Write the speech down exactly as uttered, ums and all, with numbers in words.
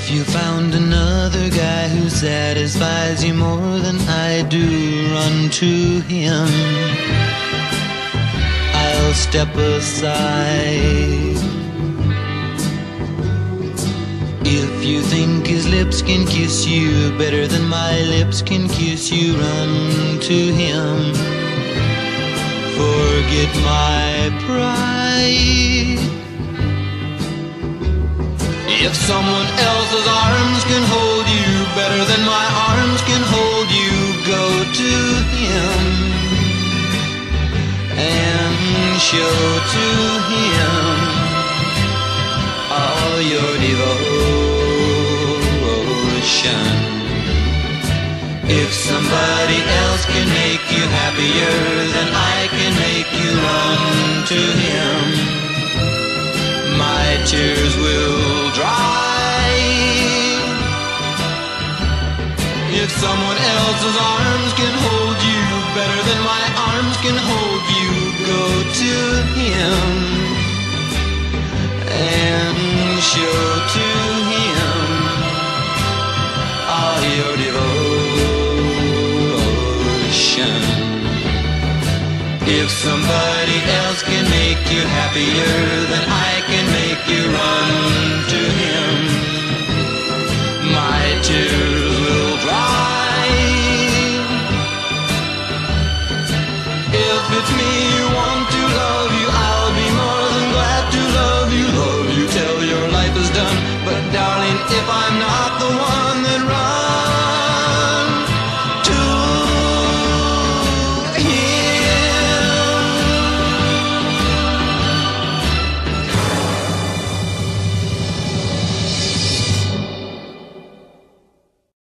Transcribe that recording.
If you found another guy who satisfies you more than I do, run to him. I'll step aside. If you think his lips can kiss you better than my lips can kiss you, run to him. Forget my pride. If someone else's arms can hold you better than my arms can hold you, go to him and show to him all your devotion. If somebody else can make you happier, then I can make you run to him. My tears will dry. If someone else's arms can hold you better than my arms can hold you, go to him and show to him all your devotion. If somebody else can make you happier, then I can make you run to